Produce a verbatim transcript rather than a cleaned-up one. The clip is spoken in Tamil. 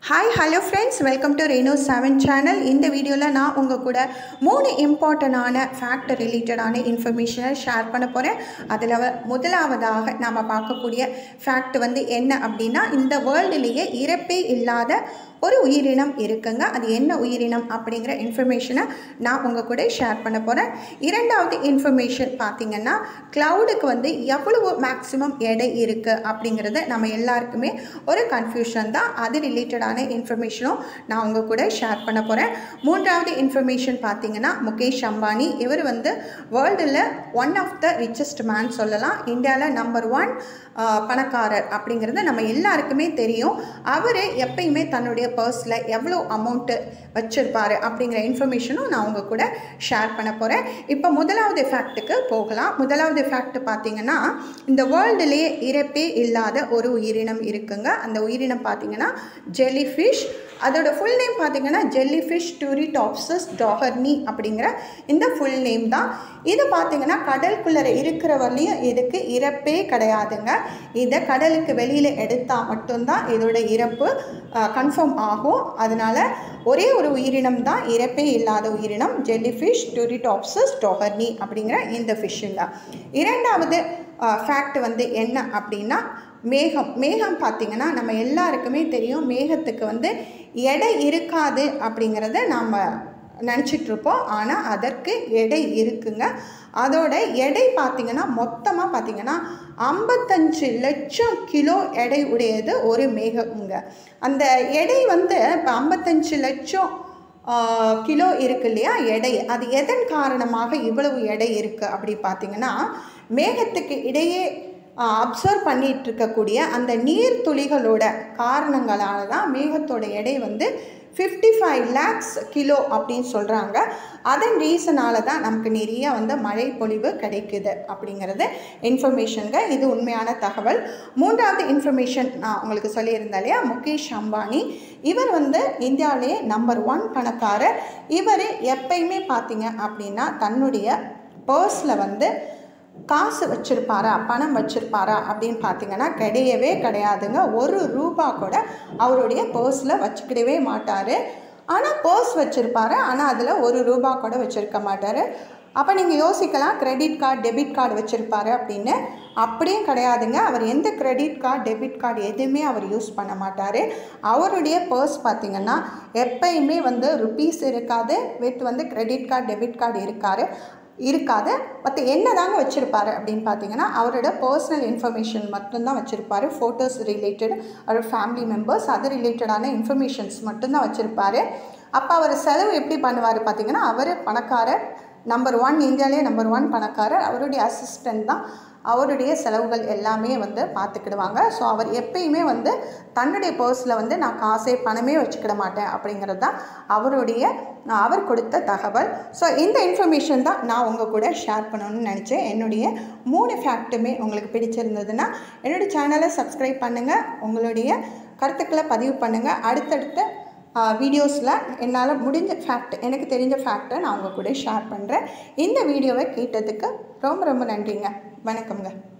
Hi hello friends, welcome to Reno seven channel. இந்த வீடியோவில் நான் உங்கள் கூட மூணு இம்பார்ட்டண்டான ஃபேக்ட் ரிலேட்டடான இன்ஃபர்மேஷனை ஷேர் பண்ண போகிறேன். அதில் முதலாவதாக நாம் பார்க்கக்கூடிய ஃபேக்ட் வந்து என்ன அப்படின்னா, இந்த வேர்ல்டுலேயே இறப்பே இல்லாத ஒரு உயிரினம் இருக்குங்க. அது என்ன உயிரினம் அப்படிங்கிற இன்ஃபர்மேஷனை நான் உங்கள் கூட ஷேர் பண்ண போகிறேன். இரண்டாவது இன்ஃபர்மேஷன் பார்த்திங்கன்னா, க்ளவுடுக்கு வந்து எவ்வளவு மேக்ஸிமம் எடை இருக்குது அப்படிங்கிறது நம்ம எல்லாருக்குமே ஒரு கன்ஃபியூஷன் தான். அது ரிலேட்டடான இன்ஃபர்மேஷனும் நான் உங்கள் கூட ஷேர் பண்ண போகிறேன். மூன்றாவது இன்ஃபர்மேஷன் பார்த்திங்கன்னா, முகேஷ் அம்பானி இவர் வந்து வேர்ல்டில் one of the richest man சொல்லலாம். இந்தியாவில் நம்பர் ஒன் பணக்காரர் அப்படிங்கிறது நம்ம எல்லாருக்குமே தெரியும். அவர் எப்பயுமே தன்னுடைய பர்ஸில் எவ்வளோ அமௌண்ட்டு வச்சுருப்பார் அப்படிங்கிற இன்ஃபர்மேஷனும் நான் உங்கள் கூட ஷேர் பண்ண போகிறேன். இப்போ முதலாவது ஃபேக்ட்டுக்கு போகலாம். முதலாவது ஃபேக்ட் பார்த்திங்கன்னா, இந்த வேர்ல்டுலேயே இறப்பே இல்லாத ஒரு உயிரினம் இருக்குங்க. அந்த உயிரினம் பார்த்திங்கன்னா ஜெல்லி ஃபிஷ். அதோட ஃபுல் நேம் பார்த்திங்கன்னா ஜெல்லி ஃபிஷ் டூரிடாப்சஸ் டாகர்னி அப்படிங்கிற இந்த ஃபுல் நேம் தான். இது பார்த்திங்கன்னா கடலுக்குள்ளே இருக்கிற வரலையும் இதுக்கு இறப்பே கிடையாதுங்க. இதை கடலுக்கு வெளியில் எடுத்தால் மட்டும்தான் இதோட இறப்பு கன்ஃபார்ம் ஆகும். அதனால் ஒரே ஒரு உயிரினம் தான் இறப்பே இல்லாத உயிரினம், ஜெல்லி ஃபிஷ் டூரிடாப்சஸ் டாகர்னி அப்படிங்கிற இந்த ஃபிஷ்ஷுங்க. இரண்டாவது ஃபேக்ட் வந்து என்ன அப்படின்னா, மேகம். மேகம் பார்த்திங்கன்னா நம்ம எல்லாருக்குமே தெரியும், மேகத்துக்கு வந்து எடை இருக்காது அப்படிங்கிறத நாம் நினச்சிட்ருப்போம். ஆனால் அதற்கு எடை இருக்குங்க. அதோட எடை பார்த்திங்கன்னா மொத்தமாக பார்த்திங்கன்னா ஐம்பத்தஞ்சு லட்சம் கிலோ எடை உடையது ஒரு மேகம்ங்க. அந்த எடை வந்து இப்போ ஐம்பத்தஞ்சு லட்சம் கிலோ இருக்கு இல்லையா எடை, அது எதன் காரணமாக இவ்வளவு எடை இருக்குது அப்படி பார்த்திங்கன்னா, மேகத்துக்கு இடையே அப்சர்வ் பண்ணிகிட்டு இருக்கக்கூடிய அந்த நீர் துளிகளோட காரணங்களால தான் மேகத்தோட எடை வந்து ஃபிஃப்டி ஃபைவ் லேக்ஸ் கிலோ அப்படின்னு சொல்கிறாங்க. அதன் ரீசனால் தான் நமக்கு நிறைய வந்து மழை பொழிவு கிடைக்குது அப்படிங்கிறது இன்ஃபர்மேஷனுங்க. இது உண்மையான தகவல். மூன்றாவது இன்ஃபர்மேஷன் நான் உங்களுக்கு சொல்லியிருந்தேன் இல்லையா, முகேஷ் அம்பானி இவர் வந்து இந்தியாவிலேயே நம்பர் ஒன் பணக்காரர். இவர் எப்பயுமே பார்த்தீங்க அப்படின்னா தன்னுடைய பர்ஸில் வந்து காசு வச்சுருப்பாரா, பணம் வச்சுருப்பாரா அப்படின்னு பார்த்தீங்கன்னா கிடையவே கிடையாதுங்க. ஒரு ரூபா கூட அவருடைய பர்ஸில் வச்சுக்கிடவே மாட்டார். ஆனால் பர்ஸ் வச்சுருப்பாரு, ஆனால் அதில் ஒரு ரூபா கூட வச்சுருக்க மாட்டார். அப்போ நீங்கள் யோசிக்கலாம், கிரெடிட் கார்டு டெபிட் கார்டு வச்சுருப்பாரு அப்படின்னு. அப்படியும் கிடையாதுங்க. அவர் எந்த கிரெடிட் கார்டு டெபிட் கார்டு எதுவுமே அவர் யூஸ் பண்ண மாட்டார். அவருடைய பர்ஸ் பார்த்திங்கன்னா எப்பயுமே வந்து ருபீஸ் இருக்காது, வித் வந்து கிரெடிட் கார்டு டெபிட் கார்டு இருக்காரு இருக்காது மற்ற என்ன தாங்க வச்சுருப்பாரு அப்படின்னு பார்த்தீங்கன்னா, அவரோட பர்சனல் இன்ஃபர்மேஷன் மட்டும்தான் வச்சுருப்பார். ஃபோட்டோஸ் ரிலேட்டட், அவர் ஃபேமிலி மெம்பர்ஸ், அது ரிலேட்டடான இன்ஃபர்மேஷன்ஸ் மட்டும்தான் வச்சுருப்பார். அப்போ அவர் செலவு எப்படி பண்ணுவார் பார்த்திங்கன்னா, அவர் பணக்காரர், நம்பர் ஒன் இந்தியாவிலே நம்பர் ஒன் பணக்காரர். அவருடைய அசிஸ்டண்ட் தான் அவருடைய செலவுகள் எல்லாமே வந்து பார்த்துக்கிடுவாங்க. ஸோ அவர் எப்பயுமே வந்து தன்னுடைய பர்ஸில் வந்து நான் காசே பணமே வச்சுக்கிட மாட்டேன் அப்படிங்கிறது தான் அவருடைய அவர் கொடுத்த தகவல். ஸோ இந்த இன்ஃபர்மேஷன் தான் நான் உங்கள் கூட ஷேர் பண்ணணும்னு நினச்சேன். என்னுடைய மூணு ஃபேக்ட்டுமே உங்களுக்கு பிடிச்சிருந்ததுன்னா என்னுடைய சேனலை சப்ஸ்கிரைப் பண்ணுங்கள், உங்களுடைய கருத்துக்களை பதிவு பண்ணுங்கள். அடுத்தடுத்த வீடியோஸில் என்னால் முடிஞ்ச ஃபேக்ட், எனக்கு தெரிஞ்ச ஃபேக்டை நான் உங்கள் கூட ஷேர் பண்ணுறேன். இந்த வீடியோவை கேட்டதுக்கு ரொம்ப ரொம்ப நன்றிங்க. வணக்கம்ங்க.